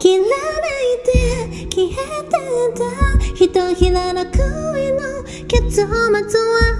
きらめいて消えてたひとひらの恋の結末は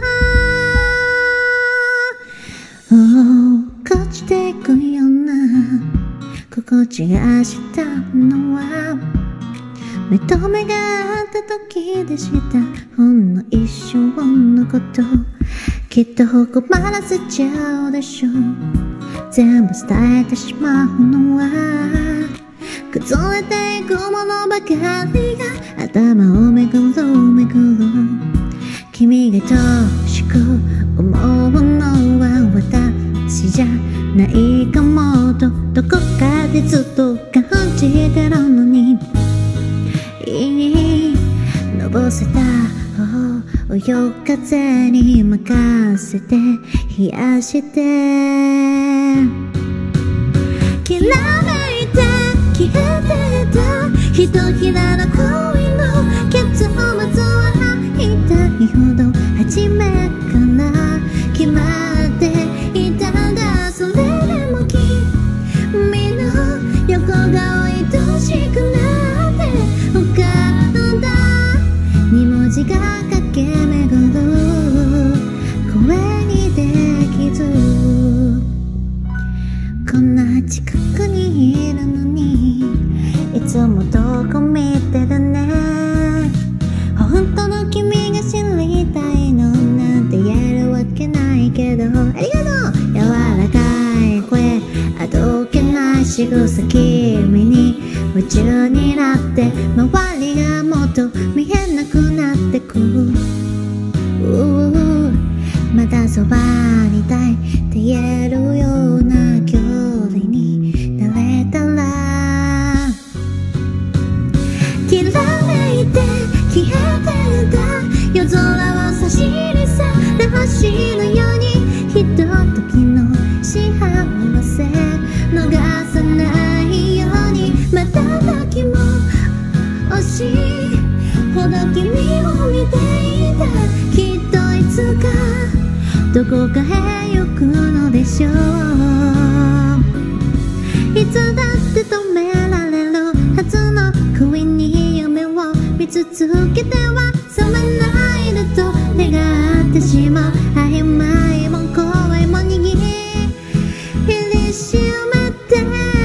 落ちてくような心地がしたのは目と目が合った時でしたほんの一瞬のこときっと困らせちゃうでしょう全部伝えてしまうのは崩れていくものばかりが頭をめぐるめぐる君が愛しく思うのは私じゃないかもとどこかでずっと感じてるのにのぼせた夜風に任せて冷やしてきらめいて消えてたひとひらの恋の結末は痛いほど初めから決まっていたんだそれでも君の横顔愛しくなって浮かんだ二文字が駆け巡る声にできずこんな近くにいるのにいつもどこ見てるね本当の君が知りたいのなんて言えるわけないけどありがとう柔らかい声あどけない仕草君に夢中になって周りがもっと見えなくなってくまだそばにいたいって言えるような距離になれたらきらめいて消えてた夜空を差しにされ星のようにひとときの幸せ逃さないように瞬きも惜しいほど君を見ていたきっといつかどこかへ行くのでしょういつだって止められるはずの恋に夢を見続けては覚めないでと願ってしまう曖昧も怖いも握りしめて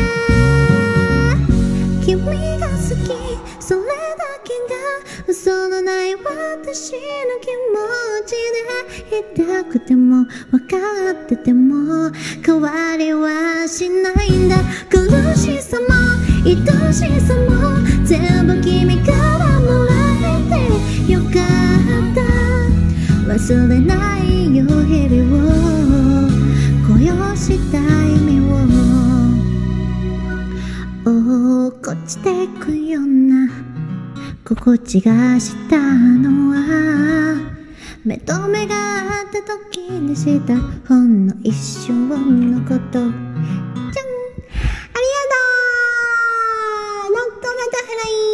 君が好きそれだけが嘘のない私の気持ちで痛くても分かってても変わりはしないんだ苦しさも愛しさも全部君からもらえてよかった忘れないよ日々を恋をした意味を落ちてくような心地がしたのは目と目が合った時でしたほんの一瞬のことじゃんありがとうなんとまたフライ